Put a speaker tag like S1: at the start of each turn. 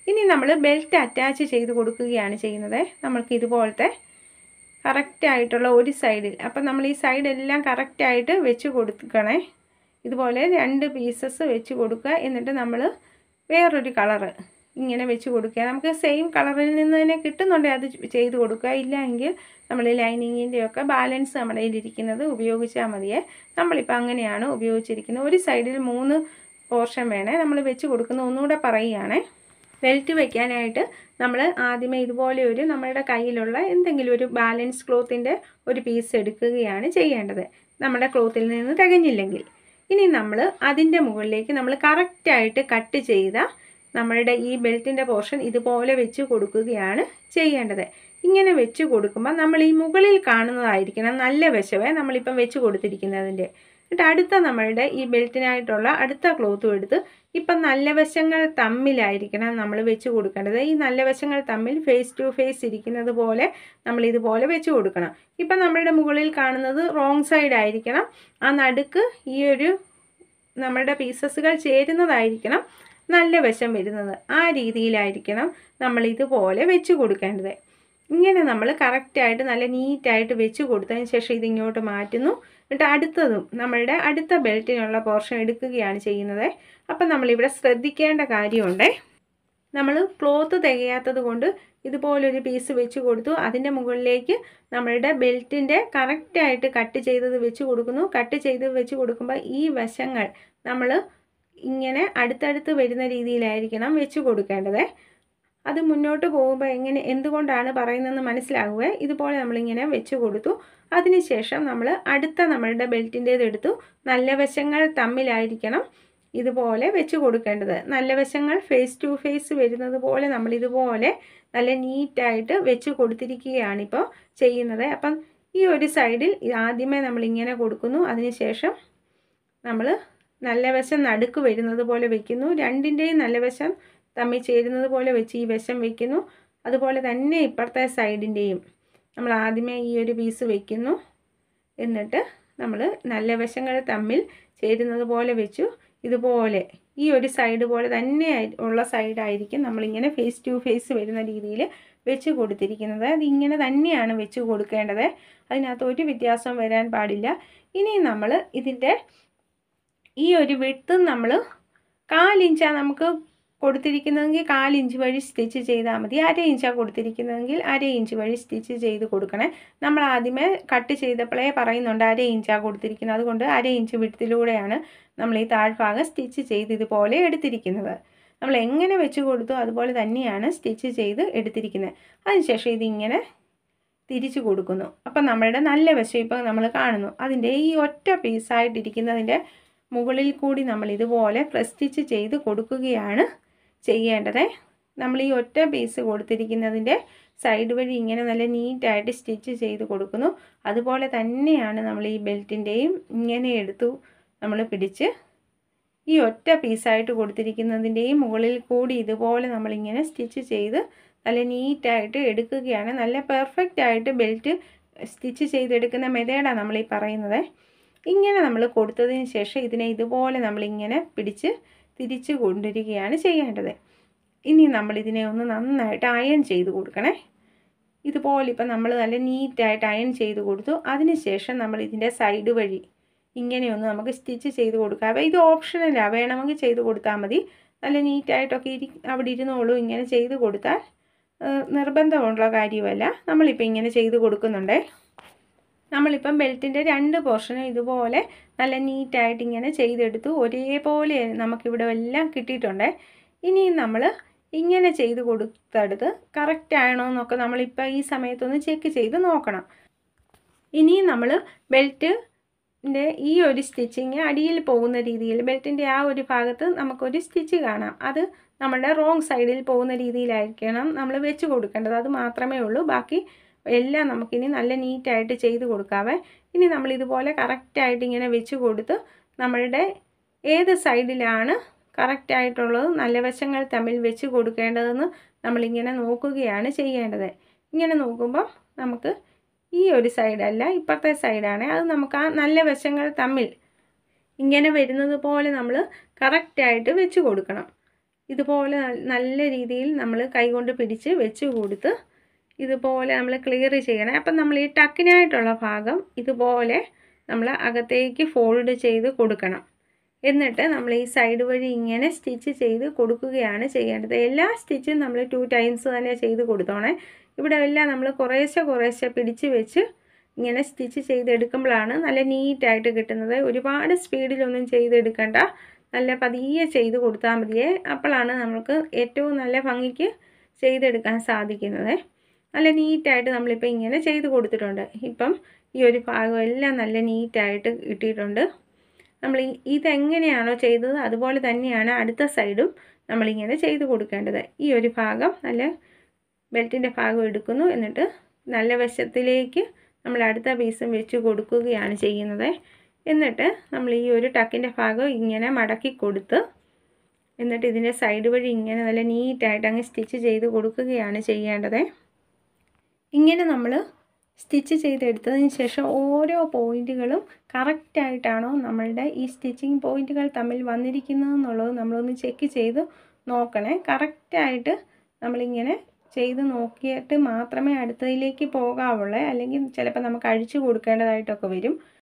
S1: ഇനി നമ്മൾ belt attach ചെയ്ത് കൊടുക്കുകയാണ് ചെയ്യുന്നത്. നമ്മൾക്ക് ഇതുപോലത്തെ കറക്റ്റായിട്ടുള്ള ഒരു സൈഡിൽ, അപ്പം നമ്മൾ ഈ സൈഡെല്ലാം കറക്റ്റായിട്ട് വെച്ച് കൊടുക്കണേ. ഇതുപോലെ 2 പീസസ് വെച്ച് കൊടുക്കുക. എന്നിട്ട് നമ്മൾ വേറൊരു കളറ് ഇങ്ങനെ വെച്ച് കൊടുക്കുക. നമുക്ക് സെയിം കളറിൽ നിന്ന് തന്നെ കിട്ടുന്നുണ്ടെങ്കിൽ അത് ചെയ്ത് കൊടുക്കുക. ഇല്ലെങ്കിൽ നമ്മൾ ലൈനിങ്ങിൻ്റെയൊക്കെ ബാലൻസ് നമ്മുടെ കയ്യിലിരിക്കുന്നത് ഉപയോഗിച്ചാൽ മതിയേ. നമ്മളിപ്പോൾ അങ്ങനെയാണ് ഉപയോഗിച്ചിരിക്കുന്നത്. ഒരു സൈഡിൽ 3 പോർഷൻ വേണേ നമ്മൾ വെച്ച് കൊടുക്കുന്ന. ഒന്നുകൂടെ പറയുകയാണേ, ബെൽറ്റ് വയ്ക്കാനായിട്ട് നമ്മൾ ആദ്യമേ ഇതുപോലെ നമ്മുടെ കയ്യിലുള്ള എന്തെങ്കിലും ഒരു ബാലൻസ് ക്ലോത്തിൻ്റെ ഒരു പീസ് എടുക്കുകയാണ് ചെയ്യേണ്ടത്, നമ്മുടെ ക്ലോത്തിൽ നിന്ന് തികഞ്ഞില്ലെങ്കിൽ. ഇനി നമ്മൾ അതിൻ്റെ മുകളിലേക്ക് നമ്മൾ കറക്റ്റായിട്ട് കട്ട് ചെയ്ത നമ്മളുടെ ഈ ബെൽറ്റിൻ്റെ പോർഷൻ ഇതുപോലെ വെച്ച് കൊടുക്കുകയാണ് ചെയ്യേണ്ടത്. ഇങ്ങനെ വെച്ച് കൊടുക്കുമ്പോൾ നമ്മൾ ഈ മുകളിൽ കാണുന്നതായിരിക്കണം നല്ല വശമേ നമ്മളിപ്പം വെച്ച് കൊടുത്തിരിക്കുന്നതിൻ്റെ. എന്നിട്ട് അടുത്ത നമ്മളുടെ ഈ ബെൽറ്റിനായിട്ടുള്ള അടുത്ത ക്ലോത്തും എടുത്ത് ഇപ്പം നല്ല വശങ്ങൾ തമ്മിലായിരിക്കണം നമ്മൾ വെച്ച് കൊടുക്കേണ്ടത്. ഈ നല്ല വശങ്ങൾ തമ്മിൽ ഫേസ് ടു ഫേസ് ഇരിക്കുന്നത് പോലെ നമ്മൾ ഇതുപോലെ വെച്ച് കൊടുക്കണം. ഇപ്പം നമ്മളുടെ മുകളിൽ കാണുന്നത് റോങ് സൈഡ് ആയിരിക്കണം. ആ നടുക്ക് ഈ നമ്മളുടെ പീസസുകൾ ചേരുന്നതായിരിക്കണം നല്ല വശം വരുന്നത്. ആ രീതിയിലായിരിക്കണം നമ്മൾ ഇതുപോലെ വെച്ച് കൊടുക്കേണ്ടത്. ഇങ്ങനെ നമ്മൾ കറക്റ്റായിട്ട് നല്ല നീറ്റായിട്ട് വെച്ച് കൊടുത്തതിന് ശേഷം ഇതിങ്ങോട്ട് മാറ്റുന്നു. എന്നിട്ട് അടുത്തതും നമ്മളുടെ അടുത്ത ബെൽറ്റിനുള്ള പോർഷൻ എടുക്കുകയാണ് ചെയ്യുന്നത്. അപ്പം നമ്മളിവിടെ ശ്രദ്ധിക്കേണ്ട കാര്യമുണ്ട്, നമ്മൾ ക്ലോത്ത് തികയാത്തത് കൊണ്ട് ഇതുപോലൊരു പീസ് വെച്ച് കൊടുത്തു. അതിൻ്റെ മുകളിലേക്ക് നമ്മളുടെ ബെൽറ്റിൻ്റെ കറക്റ്റായിട്ട് കട്ട് ചെയ്തത് വെച്ച് കൊടുക്കുന്നു. കട്ട് ചെയ്ത് വെച്ച് കൊടുക്കുമ്പോൾ ഈ വശങ്ങൾ നമ്മൾ ഇങ്ങനെ അടുത്തടുത്ത് വരുന്ന രീതിയിലായിരിക്കണം വെച്ച് കൊടുക്കേണ്ടത്. അത് മുന്നോട്ട് പോകുമ്പോൾ എന്തുകൊണ്ടാണ് പറയുന്നതെന്ന് മനസ്സിലാകുക. ഇതുപോലെ നമ്മളിങ്ങനെ വെച്ച് കൊടുത്തു. അതിനുശേഷം നമ്മൾ അടുത്ത നമ്മളുടെ ബെൽറ്റിൻ്റേത് എടുത്തു. നല്ല വശങ്ങൾ തമ്മിലായിരിക്കണം ഇതുപോലെ വെച്ച് കൊടുക്കേണ്ടത്. നല്ല വശങ്ങൾ ഫേസ് ടു ഫേസ് വരുന്നത് പോലെ നമ്മളിതുപോലെ നല്ല നീറ്റായിട്ട് വെച്ച് കൊടുത്തിരിക്കുകയാണിപ്പോൾ ചെയ്യുന്നത്. അപ്പം ഈ ഒരു സൈഡിൽ ആദ്യമേ നമ്മളിങ്ങനെ കൊടുക്കുന്നു. അതിനുശേഷം നമ്മൾ നല്ല വശം നടുക്ക് വരുന്നത് പോലെ വയ്ക്കുന്നു. രണ്ടിൻ്റെയും നല്ല വശം തമ്മിൽ ചേരുന്നത് പോലെ വെച്ച് ഈ വശം വയ്ക്കുന്നു. അതുപോലെ തന്നെ ഇപ്പുറത്തെ സൈഡിൻ്റെയും നമ്മൾ ആദ്യമേ ഈ ഒരു പീസ് വയ്ക്കുന്നു. എന്നിട്ട് നമ്മൾ നല്ല വശങ്ങൾ തമ്മിൽ ചേരുന്നത് പോലെ വെച്ചു. ഇതുപോലെ ഈ ഒരു സൈഡ് പോലെ തന്നെ ഉള്ള സൈഡായിരിക്കും നമ്മളിങ്ങനെ ഫേസ് ടു ഫേസ് വരുന്ന രീതിയിൽ വെച്ച് കൊടുത്തിരിക്കുന്നത്. അതിങ്ങനെ തന്നെയാണ് വെച്ച് കൊടുക്കേണ്ടത്. അതിനകത്ത് ഒരു വ്യത്യാസം വരാൻ പാടില്ല. ഇനി നമ്മൾ ഇതിൻ്റെ ഈ ഒരു വിഡ്ത്ത് നമ്മൾ 1/4 ഇഞ്ചാണ് നമുക്ക് കൊടുത്തിരിക്കുന്നതെങ്കിൽ 1/4 ഇഞ്ച് വഴി സ്റ്റിച്ച് ചെയ്താൽ മതി. 1/2 ഇഞ്ചാണ് കൊടുത്തിരിക്കുന്നതെങ്കിൽ 1/2 ഇഞ്ച് വഴി സ്റ്റിച്ച് ചെയ്ത് കൊടുക്കണേ. നമ്മൾ ആദ്യമേ കട്ട് ചെയ്തപ്പോഴേ പറയുന്നുണ്ട് 1/2 ഇഞ്ചാണ് കൊടുത്തിരിക്കുന്നത്. അതുകൊണ്ട് 1/2 ഇഞ്ച് വിഡ്ത്തിലൂടെയാണ് നമ്മൾ ഈ താഴ്ഭാഗം സ്റ്റിച്ച് ചെയ്ത് ഇതുപോലെ എടുത്തിരിക്കുന്നത്. നമ്മൾ എങ്ങനെ വെച്ച് കൊടുത്തു അതുപോലെ തന്നെയാണ് സ്റ്റിച്ച് ചെയ്ത് എടുത്തിരിക്കുന്നത്. അതിനുശേഷം ഇതിങ്ങനെ തിരിച്ചു കൊടുക്കുന്നു. അപ്പം നമ്മളുടെ നല്ല വശം ഇപ്പം നമ്മൾ കാണുന്നു. അതിൻ്റെ ഈ ഒറ്റ പീസായിട്ടിരിക്കുന്നതിൻ്റെ മുകളിൽ കൂടി നമ്മൾ ഇതുപോലെ പ്രസ് സ്റ്റിച്ച് ചെയ്ത് കൊടുക്കുകയാണ് ചെയ്യേണ്ടത്. നമ്മൾ ഈ ഒറ്റ പീസ് കൊടുത്തിരിക്കുന്നതിൻ്റെ സൈഡ് വഴി ഇങ്ങനെ നല്ല നീറ്റായിട്ട് സ്റ്റിച്ച് ചെയ്ത് കൊടുക്കുന്നു. അതുപോലെ തന്നെയാണ് നമ്മൾ ഈ ബെൽറ്റിൻ്റെയും ഇങ്ങനെ എടുത്തു നമ്മൾ പിടിച്ച് ഈ ഒറ്റ പീസായിട്ട് കൊടുത്തിരിക്കുന്നതിൻ്റെയും മുകളിൽ കൂടി ഇതുപോലെ നമ്മളിങ്ങനെ സ്റ്റിച്ച് ചെയ്ത് നല്ല നീറ്റായിട്ട് എടുക്കുകയാണ്. നല്ല പെർഫെക്റ്റ് ആയിട്ട് ബെൽറ്റ് സ്റ്റിച്ച് ചെയ്തെടുക്കുന്ന മെത്തേഡാണ് നമ്മളീ പറയുന്നത്. ഇങ്ങനെ നമ്മൾ കൊടുത്തതിന് ശേഷം ഇതിനെ ഇതുപോലെ നമ്മളിങ്ങനെ പിടിച്ച് തിരിച്ച് കൊണ്ടുവരികയാണ് ചെയ്യേണ്ടത്. ഇനി നമ്മളിതിനെ ഒന്ന് നന്നായിട്ട് അയൺ ചെയ്ത് കൊടുക്കണേ. ഇതുപോലെ ഇപ്പം നമ്മൾ നല്ല നീറ്റായിട്ട് അയൺ ചെയ്ത് കൊടുത്തു. അതിനുശേഷം നമ്മൾ ഇതിൻ്റെ സൈഡ് വഴി ഇങ്ങനെയൊന്ന് നമുക്ക് സ്റ്റിച്ച് ചെയ്ത് കൊടുക്കാം. ഇത് ഓപ്ഷനലാണ്, വേണമെങ്കിൽ ചെയ്ത് കൊടുത്താൽ മതി. നല്ല നീറ്റായിട്ടൊക്കെ അവിടെ ഇരുന്നോളൂ. ഇങ്ങനെ ചെയ്ത് കൊടുത്താൽ നിർബന്ധമുള്ള കാര്യമല്ല. നമ്മളിപ്പോൾ ഇങ്ങനെ ചെയ്ത് കൊടുക്കുന്നുണ്ടേ. നമ്മളിപ്പം ബെൽറ്റിൻ്റെ 2 പോർഷനും ഇതുപോലെ നല്ല നീറ്റായിട്ട് ഇങ്ങനെ ചെയ്തെടുത്തു. ഒരേപോലെ നമുക്കിവിടെ എല്ലാം കിട്ടിയിട്ടുണ്ട്. ഇനി നമ്മൾ ഇങ്ങനെ ചെയ്ത് കൊടുത്തെടുത്ത് കറക്റ്റ് ആണോ എന്നൊക്കെ നമ്മളിപ്പോൾ ഈ സമയത്തൊന്ന് ചെക്ക് ചെയ്ത് നോക്കണം. ഇനി നമ്മൾ ബെൽറ്റിൻ്റെ ഈ ഒരു സ്റ്റിച്ചിങ് അടിയിൽ പോകുന്ന രീതിയിൽ ബെൽറ്റിൻ്റെ ആ ഒരു ഭാഗത്ത് നമുക്കൊരു സ്റ്റിച്ച് കാണാം. അത് നമ്മുടെ റോങ് സൈഡിൽ പോകുന്ന രീതിയിലായിരിക്കണം നമ്മൾ വെച്ച് കൊടുക്കേണ്ടത്. അത് മാത്രമേ ഉള്ളൂ. ബാക്കി എല്ലാം നമുക്കിനി നല്ല നീറ്റായിട്ട് ചെയ്ത് കൊടുക്കാവേ. ഇനി നമ്മളിതുപോലെ കറക്റ്റായിട്ട് ഇങ്ങനെ വെച്ച് കൊടുത്ത് നമ്മളുടെ ഏത് സൈഡിലാണ് കറക്റ്റായിട്ടുള്ളത് നല്ല വശങ്ങൾ തമ്മിൽ വെച്ച് കൊടുക്കേണ്ടതെന്ന് നമ്മളിങ്ങനെ നോക്കുകയാണ് ചെയ്യേണ്ടത്. ഇങ്ങനെ നോക്കുമ്പോൾ നമുക്ക് ഈ ഒരു സൈഡല്ല ഇപ്പുറത്തെ സൈഡാണ്, അത് നമുക്ക് ആ നല്ല വശങ്ങൾ തമ്മിൽ ഇങ്ങനെ വരുന്നത് പോലെ നമ്മൾ കറക്റ്റായിട്ട് വെച്ച് കൊടുക്കണം. ഇതുപോലെ നല്ല രീതിയിൽ നമ്മൾ കൈകൊണ്ട് പിടിച്ച് വെച്ച് കൊടുത്ത് ഇതുപോലെ നമ്മൾ ക്ലിയർ ചെയ്യണം. അപ്പം നമ്മൾ ഈ ടക്കിനായിട്ടുള്ള ഭാഗം ഇതുപോലെ നമ്മൾ അകത്തേക്ക് ഫോൾഡ് ചെയ്ത് കൊടുക്കണം. എന്നിട്ട് നമ്മൾ ഈ സൈഡ് വഴി ഇങ്ങനെ സ്റ്റിച്ച് ചെയ്ത് കൊടുക്കുകയാണ് ചെയ്യേണ്ടത്. എല്ലാ സ്റ്റിച്ചും നമ്മൾ 2 ടൈംസ് തന്നെ ചെയ്ത് കൊടുത്തോണേ. ഇവിടെ എല്ലാം നമ്മൾ കുറേശ്ശെ പിടിച്ച് വെച്ച് ഇങ്ങനെ സ്റ്റിച്ച് ചെയ്തെടുക്കുമ്പോഴാണ് നല്ല നീറ്റായിട്ട് കിട്ടുന്നത്. ഒരുപാട് സ്പീഡിലൊന്നും ചെയ്തെടുക്കണ്ട, നല്ല പതിയെ ചെയ്ത് കൊടുത്താൽ മതിയേ. അപ്പോഴാണ് നമുക്ക് ഏറ്റവും നല്ല ഭംഗിക്ക് ചെയ്തെടുക്കാൻ സാധിക്കുന്നത്. നല്ല നീറ്റായിട്ട് നമ്മളിപ്പോൾ ഇങ്ങനെ ചെയ്ത് കൊടുത്തിട്ടുണ്ട്. ഇപ്പം ഈ ഒരു ഭാഗം എല്ലാം നല്ല നീറ്റായിട്ട് കിട്ടിയിട്ടുണ്ട്. നമ്മൾ ഇതെങ്ങനെയാണോ ചെയ്തത് അതുപോലെ തന്നെയാണ് അടുത്ത സൈഡും നമ്മളിങ്ങനെ ചെയ്ത് കൊടുക്കേണ്ടത്. ഈ ഒരു ഭാഗം നല്ല ബെൽറ്റിൻ്റെ ഭാഗം എടുക്കുന്നു, എന്നിട്ട് നല്ല വശത്തിലേക്ക് നമ്മൾ അടുത്ത പീസും വെച്ച് കൊടുക്കുകയാണ് ചെയ്യുന്നത്. എന്നിട്ട് നമ്മൾ ഈ ഒരു ടക്കിൻ്റെ ഭാഗം ഇങ്ങനെ മടക്കി കൊടുത്ത് എന്നിട്ട് ഇതിൻ്റെ സൈഡ് വഴി ഇങ്ങനെ നല്ല നീറ്റായിട്ട് അങ്ങ് സ്റ്റിച്ച് ചെയ്ത് കൊടുക്കുകയാണ് ചെയ്യേണ്ടത്. ഇങ്ങനെ നമ്മൾ സ്റ്റിച്ച് ചെയ്തെടുത്തതിന് ശേഷം ഓരോ പോയിൻറ്റുകളും കറക്റ്റായിട്ടാണോ നമ്മളുടെ ഈ സ്റ്റിച്ചിങ് പോയിൻറ്റുകൾ തമ്മിൽ വന്നിരിക്കുന്നതെന്നുള്ളത് നമ്മളൊന്ന് ചെക്ക് ചെയ്ത് നോക്കണേ. കറക്റ്റായിട്ട് നമ്മളിങ്ങനെ ചെയ്ത് നോക്കിയിട്ട് മാത്രമേ അടുത്തതിലേക്ക് പോകാവുള്ളൂ. അല്ലെങ്കിൽ ചിലപ്പോൾ നമുക്ക് അഴിച്ചു കൊടുക്കേണ്ടതായിട്ടൊക്കെ വരും.